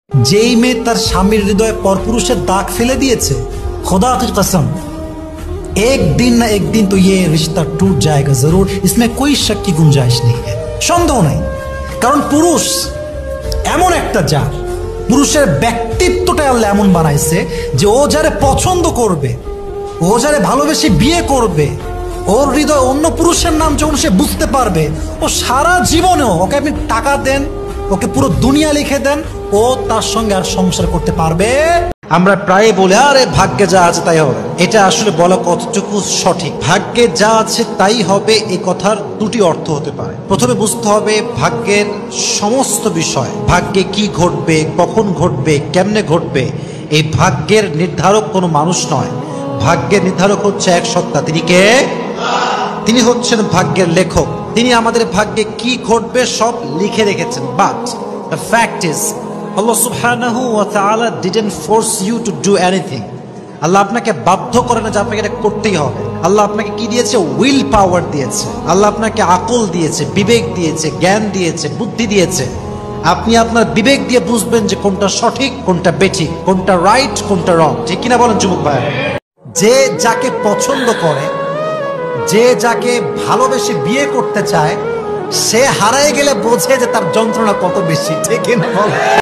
যেই মেয়ে তার স্বামীর হৃদয়ে পরপুরুষের দাগ ফেলে দিয়েছে, खुदा की कसम एक दिन ना एक दिन तो ये रिश्ता टूट जाएगा जरूर, इसमें कोई शक की गुंजाइश नहीं है, সন্দেহ নাই। কারণ পুরুষ এমন একটা জাত, পুরুষের ব্যক্তিত্বটা আল্লাহ এমন বানাইছে যে ও যারে পছন্দ করবে, ও যারে ভালোবেসে বিয়ে করবে, ওর হৃদয় অন্য পুরুষের নাম যখন সে বুঝতে পারবে, ও সারা জীবনেও ওকে আপনি টাকা দেন, ওকে পুরো দুনিয়া লিখে দেন, ও তার সঙ্গে আর সংসার করতে পারবে। আমরা প্রায় বলি আরে ভাগ্যে যা আছে তাই হবে, এটা আসলে বলা কতটুকু সঠিক? ভাগ্যে যা আছে তাই হবে এই কথার দুটি অর্থ হতে পারে। প্রথমে বুঝতে হবে ভাগ্যের সমস্ত বিষয়, ভাগ্যে কি ঘটবে, কখন ঘটবে, কেমনে ঘটবে, এই ভাগ্যের নির্ধারক কোনো মানুষ নয়। ভাগ্যের নির্ধারক হচ্ছে এক সত্তা, তিনি কে? তিনি হচ্ছেন ভাগ্যের লেখক। তিনি আমাদের ভাগ্যে কি ঘটবে সব লিখে রেখেছেন। But the fact is Allah subhanahu wa ta'ala didn't force you to do anything. Allah আপনাকে বাধ্য করে না যে আপনাকে এটা করতেই হবে। আল্লাহ আপনাকে কি দিয়েছে? উইল পাওয়ার দিয়েছে। আল্লাহ আপনাকে আকল দিয়েছে, বিবেক দিয়েছে, জ্ঞান দিয়েছে, বুদ্ধি দিয়েছে। আপনি আপনার বিবেক দিয়ে বুঝবেন যে কোনটা সঠিক, কোনটা বেঠিক, কোনটা রাইট, কোনটা রং। ঠিক কিনা বলেন যুবক ভাই? যে যাকে পছন্দ করে, যে যাকে ভালোবেসে বিয়ে করতে চায়, সে হারায় গেলে বোঝে যে তার যন্ত্রণা কত বেশি। ঠিক কিনা বলেন?